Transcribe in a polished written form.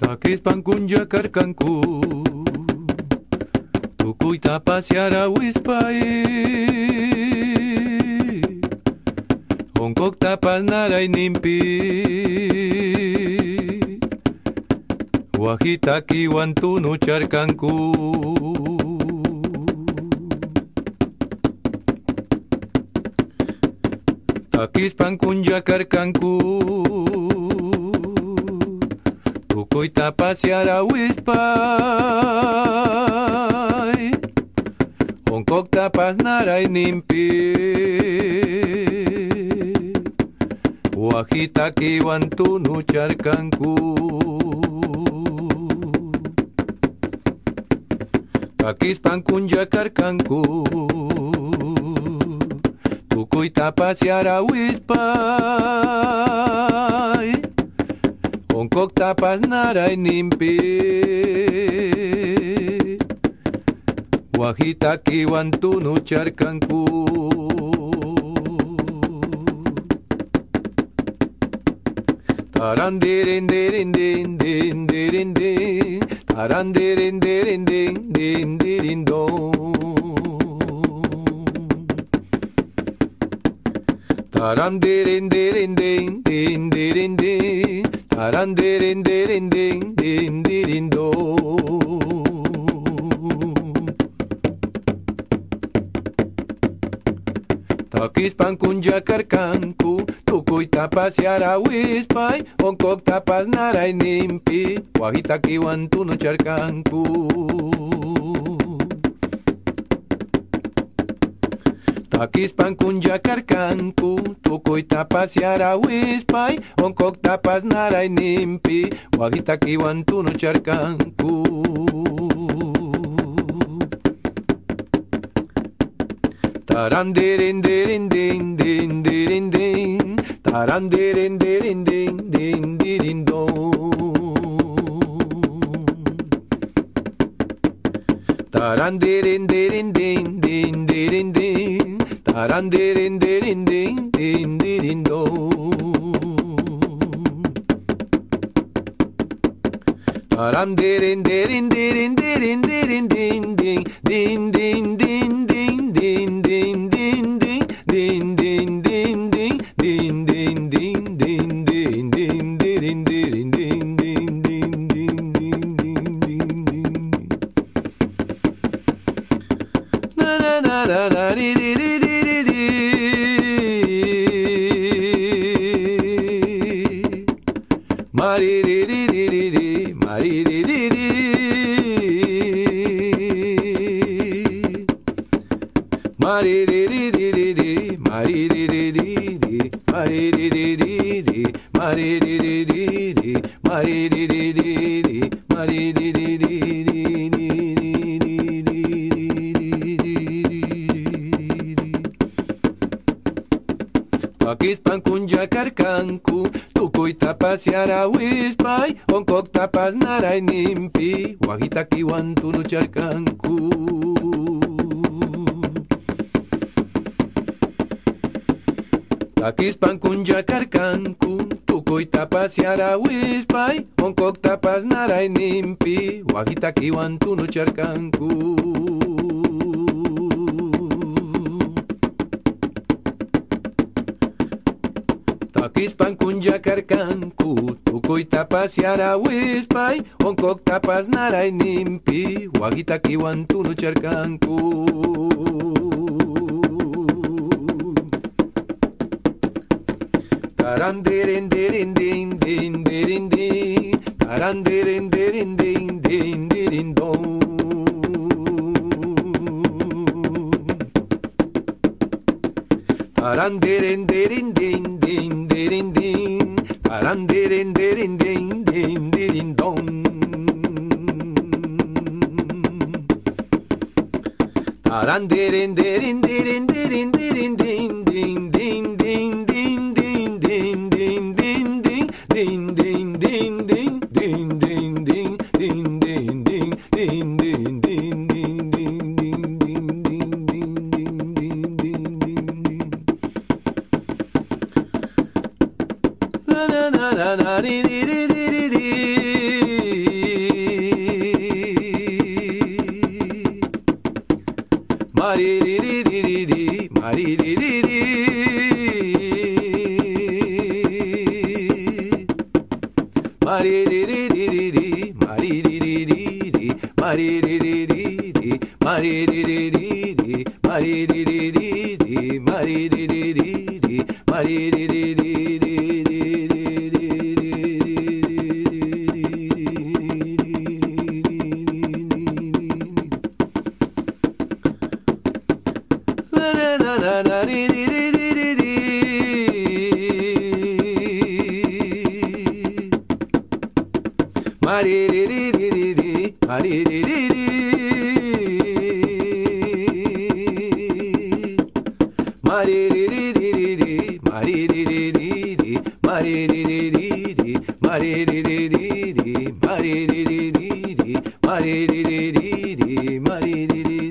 Takispan kunja karkanku Tukuyta paseara wispay Onkokta pasnaray nimpi Wajita kiwan tunucharkanku Takispan kunja karkanku Tukuyta paseara wispay Onkokta pasnaray nimpi Wajita kiwan tunucharkanku Takispan kunja karkanku Tukuyta paseara wispay Onkokta pasnaray nimpi Wajita kiwan tunucharkanku Tarandirindindirindindirindin Tarandirindindirindindindon Tarandirindindirindindin Tarandirindindirindindindon Takispan kunja karkanku Tukuyta paseara wispay Onkokta pasnaray nimpi Wajita kiwan tunucharkanku Takispan kunja karkanku Tukuyta paseara wispay Onkokta pasnaray nimpi Wajita kiwan tunucharkanku Tarandirindindirindindin Tarandirindindirindindon Tarandirindindirindindin Tarandirindindirindindon Takispan kunja karkanku Tukuyta paseara wispay Onkokta pasnaray nimpi Wajita kiwan tunucharkanku Takispan kunja karkanku Tukuyta paseara wispay Onkokta pasnaray nimpi Wajita kiwan tunucharkanku Takispan kunja karkanku Tukuyta paseara wispay Onkokta pasnaray nimpi Wajita kiwan tunucharkanku Tarandirindindirindindin Tarandirindindirindindon Tarandirindindirindindin Tarandirindindirindindon na na na na di di di di di. Mari